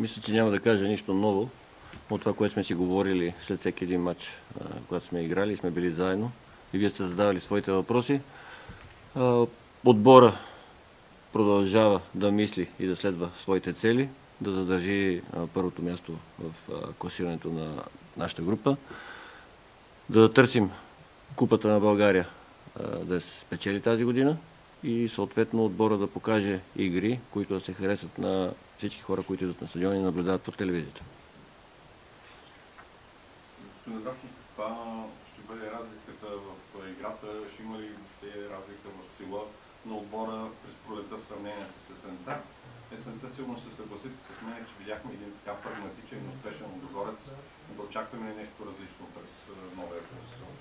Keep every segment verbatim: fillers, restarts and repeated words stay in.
Мисля, че няма да кажа нищо ново от това, което сме си говорили след всеки един матч, когато сме играли и сме били заедно. И вие сте задавали своите въпроси. Отбора продължава да мисли и да следва своите цели, да задържи първото място в класирането на нашата група, да търсим Купата на България да се спечели тази година и съответно отбора да покаже игри, които да се харесат на всички хора, които идват на стадиона и наблюдават по телевизията. Каква ще бъде разликата в играта? Ще има ли въобще разлика в стила на отбора през пролетта в сравнение с есента? Есента сигурно се съгласите с мен, че видяхме един така прагматичен и успешен Лудогорец. Да очакваме ли нещо различно през новия сезон?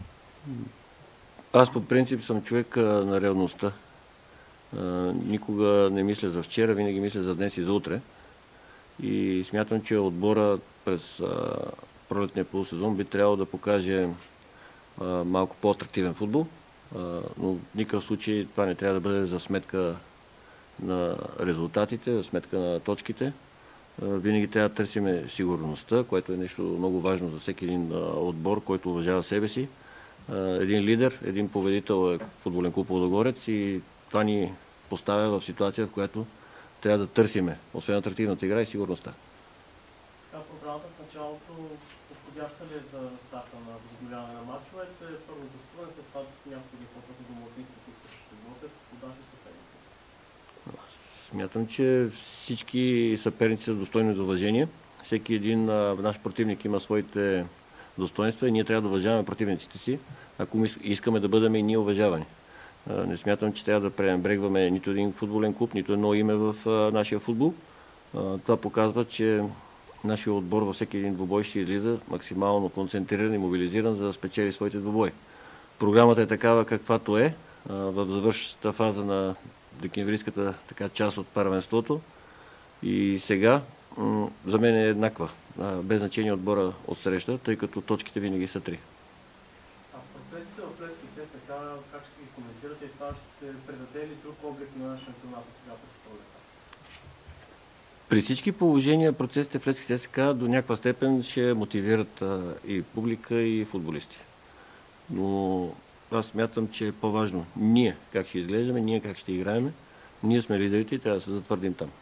Аз по принцип съм човек на реалността. Никога не мисля за вчера, винаги мисля за днес и за утре. И смятам, че отбора през пролетния полусезон би трябвало да покаже малко по-атрактивен футбол, но в никакъв случай това не трябва да бъде за сметка на резултатите, за сметка на точките. Винаги трябва да търсим сигурността, което е нещо много важно за всеки един отбор, който уважава себе си. Един лидер, един победител е футболен клуб Лудогорец и това ни поставя в ситуация, в която трябва да търсиме, освен атрактивната игра и сигурността. Програмата в началото подходяща ли е за старта на възобновяване на матчовете? Първо гостуване, след това някои дни по-късно домакинства, които ще работят, подават съперници? Смятам, че всички съперници са достойни за уважение. Всеки един наш противник има своите достоинства и ние трябва да уважаваме противниците си, ако искаме да бъдем и ние уважавани. Не смятам, че трябва да пренебрегваме нито един футболен клуб, нито едно име в нашия футбол. Това показва, че нашия отбор във всеки един двубой ще излиза максимално концентриран и мобилизиран, за да спечели своите двубои. Програмата е такава каквато е, в завършващата фаза на декемврийската така част от първенството. И сега за мен е еднаква, без значение отбора от среща, тъй като точките винаги са три. А процесите в Левски ЦСКА, как ще ги коментирате и това ще предаде ли друг облик на шампионата сега през пролетта? При всички положения процесите в Левски ЦСКА до някаква степен ще мотивират и публика, и футболисти. Но аз смятам, че е по-важно ние как ще изглеждаме, ние как ще играем. Ние сме лидерите и трябва да се затвърдим там.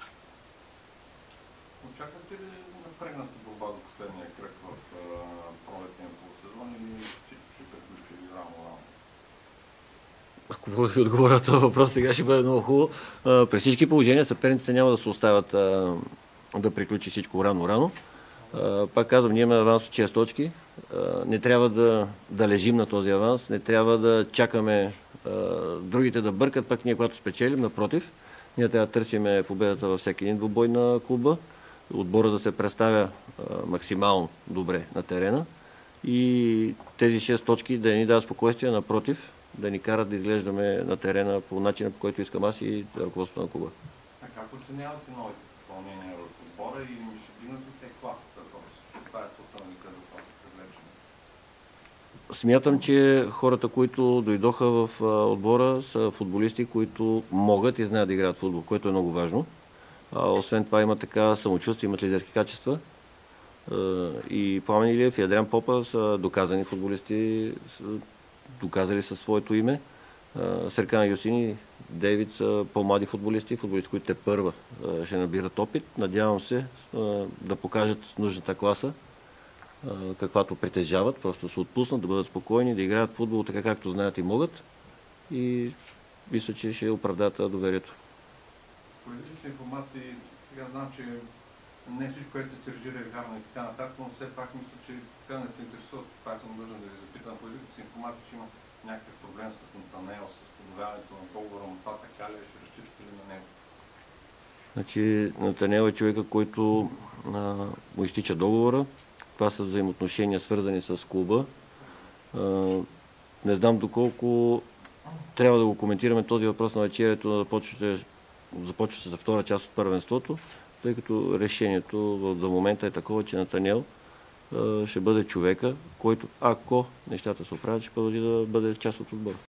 Очаквате ли напрегната борба до последния кръг в пролетния полусезон или всичко ще приключи рано-рано? Ако мога да ви отговоря на този въпрос, сега ще бъде много хубаво. При всички положения съперниците няма да се оставят да приключи всичко рано-рано. Пак казвам, ние имаме аванс от шест точки. Не трябва да, да лежим на този аванс, не трябва да чакаме другите да бъркат, пък ние когато спечелим, напротив. Ние трябва да търсим победата във всеки един двубой на клуба, отбора да се представя максимално добре на терена и тези шест точки да ни дадат спокойствие, напротив, да ни карат да изглеждаме на терена по начина, по който искам аз и ръководството на клуба. А как оценявате новите попълнения в отбора и ще дигнат ли те класата? Това е целта на тези класа. Смятам, че хората, които дойдоха в отбора, са футболисти, които могат и знаят да играят футбол, което е много важно. Освен това имат така самочувствие, имат лидерски качества. И Пламен Илиев и Адриан Попа са доказани футболисти, доказали със своето име. Серкан Юсин и Дейвид са по-млади футболисти, футболисти, които те първа ще набират опит. Надявам се да покажат нужната класа, каквато притежават, просто се отпуснат, да бъдат спокойни, да играят футбол така както знаят и могат. И мисля, че ще оправдаят доверието. Политични информации, сега знам, че не всичко, което се тържира е вярно и така нататък, но все пак мисля, че така не се интересуват. Това съм дължен да ви запитам. Политични информации, че има някакъв проблем с Натанео, с подновяването на договора, но това така ли ще разчитате ли на него? Значи, Натанео е човека, който а, му изтича договора. Това са взаимоотношения, свързани с клуба. А, не знам доколко трябва да го коментираме този въпрос на вечерието, да започвате започва се за втора част от първенството, тъй като решението за момента е такова, че Натаниел ще бъде човека, който, ако нещата се оправят, ще продължи да бъде част от отбора.